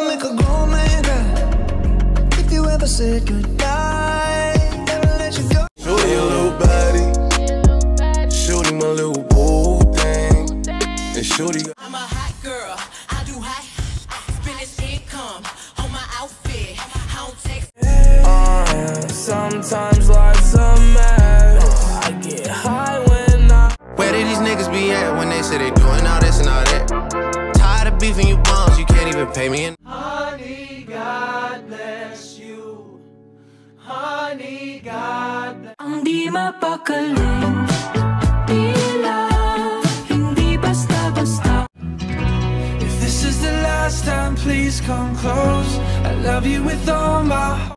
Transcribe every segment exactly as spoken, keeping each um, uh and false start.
make a grown man cry. If you ever said goodbye, never let you go. Shorty a little body, shorty my little boo thing, and shorty. I'm a hot girl, I do hot, spend this income on my outfit. I don't text. Uh, sometimes life's a mess. I get high when I. Where did these niggas be at when they say they doing all this and all that? Tired of beefing you bums, you can't even pay me in. Honey, God bless you. Honey, God bless. Ang di mapakaling tila, hindi basta-basta. If this is the last time, please come close. I love you with all my heart.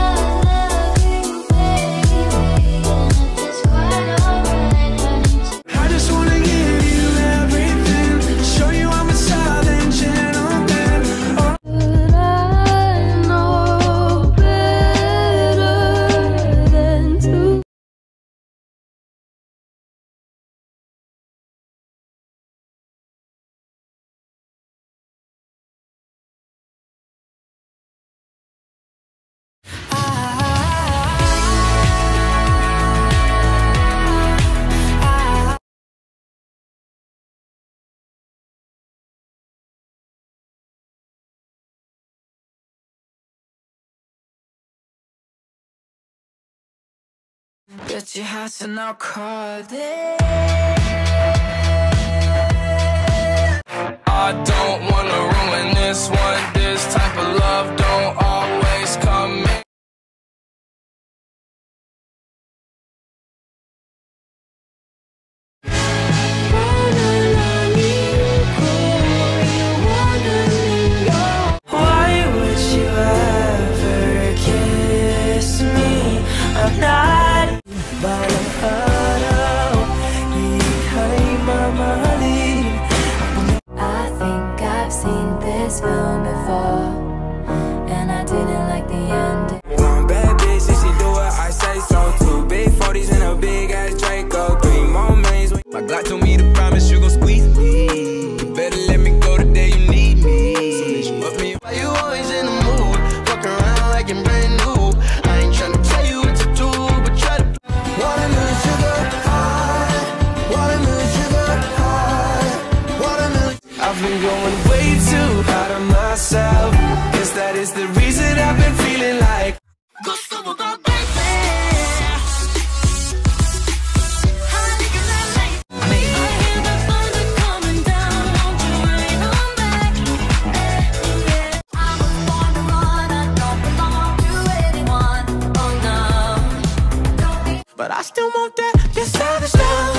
I just wanna give you everything, show you I'm a silent gentleman. Oh. But I know better than to. Get your house and I'll call it. I don't wanna ruin this one. This type of love don't always come in. Why would you ever kiss me? I'm not. I think I've seen this film before, and I didn't like the end. One bad bitch, if she do it, I say so. Two big forties and a big ass Draco. Three more mains. My Glock told me to promise you gon' squeeze me. You better let me go the day you need me. So bitch, you up me. Why you always in the mood? Fuck around like you're brand new. I ain't tryna tell you what to do, but try to. Watermelon sugar high, watermelon sugar high, watermelon. I've been going way too hard on myself. Guess that is the reason I've been feeling like. But I still want that, your savage love.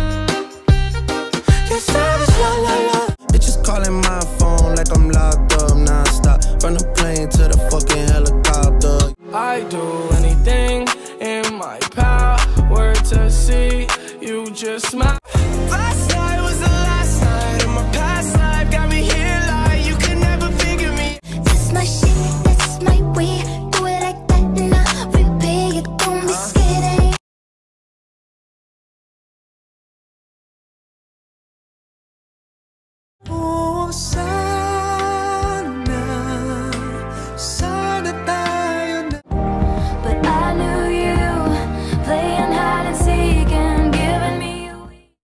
Your savage love, love, love. Bitches calling my phone like I'm locked up non-stop. From the plane to the fucking helicopter. I do anything in my power to see you just smile.